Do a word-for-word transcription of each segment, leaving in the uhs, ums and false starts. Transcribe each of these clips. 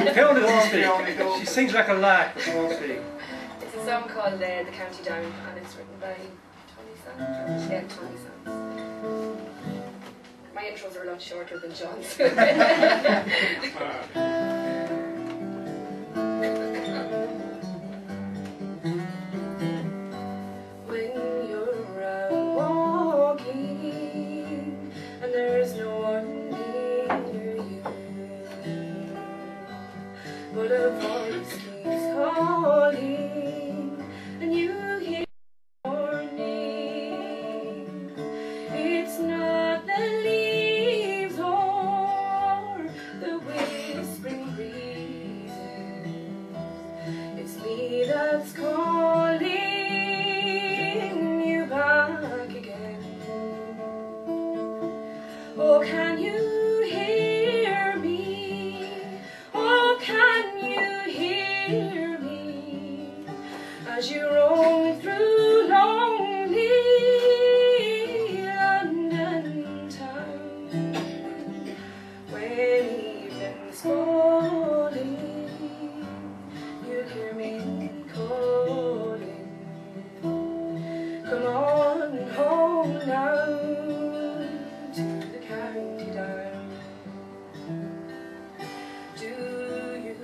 Fiona doesn't speak. She sings like a lark, but she won't speak. It's a song called uh, The County Down, and it's written by Tony Sands. Yeah, Tony Sands. My intros are a lot shorter than John's. When you're out walking and there's no one near you, but a voice keeps calling and you hear your name. It's not the leaves or the whispering breezes, it's me that's calling you back again. Oh, can you hear me? Oh, can you hear me as you roam through lonely London town? When evening's falling, you hear me calling. Come on home now to the county down. Do you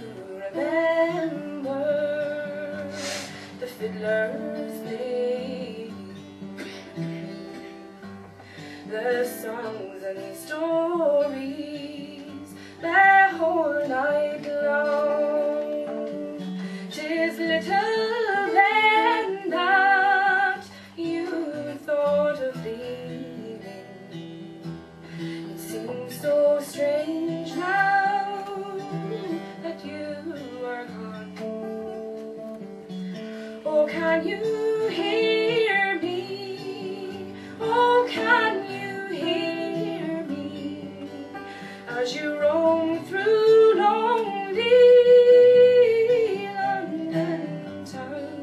remember the fiddler's lady? The songs and stories the whole night long. 'Tis little then that you thought of leaving. It seems so strange now that you are gone. Oh, can you hear me? Oh, can you hear me as you roam through lonely London town?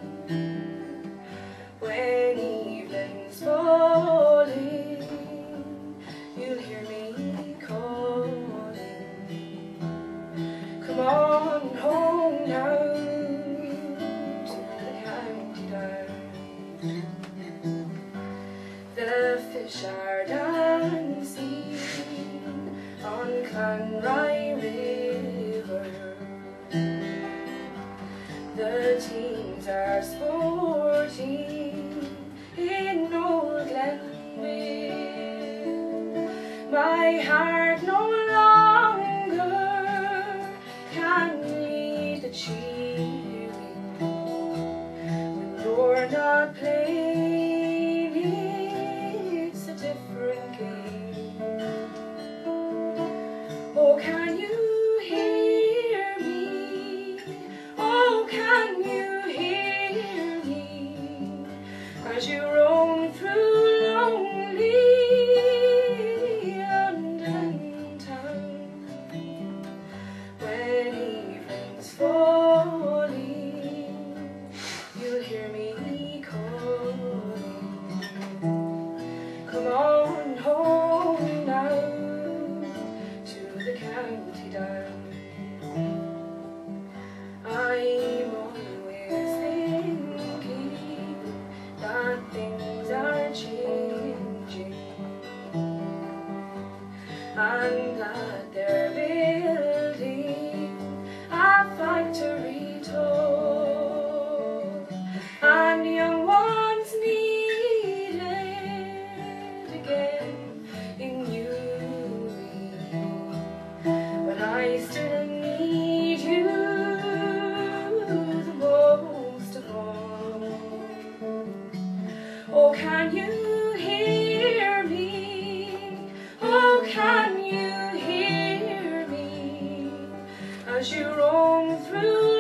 When evening's falling, you'll hear me calling. Come on home now to the county down. The fish are dancing on Clanrye River. The teams are sporting in Old Glenville. My heart no longer can lead the cheering when you're not playing. It's a different game. Oh, can you hear me? Oh, can you hear me as you roam through lonely London town? When evening's falling, you'll hear me calling. Come on home now to the county down. I'm always thinking that things are changing. I'm glad they're building a factory tall, and young ones needed again in Newry. But I still need you the most of all. Oh, can you hear me? Oh, can you hear me as you roam through